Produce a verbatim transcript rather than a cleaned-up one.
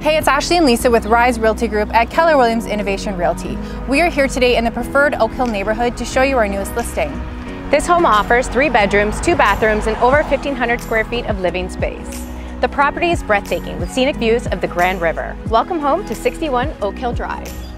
Hey, it's Ashley and Lisa with Rise Realty Group at Keller Williams Innovation Realty. We are here today in the preferred Oakhill neighborhood to show you our newest listing. This home offers three bedrooms, two bathrooms, and over fifteen hundred square feet of living space. The property is breathtaking with scenic views of the Grand River. Welcome home to sixty-one Oakhill Drive.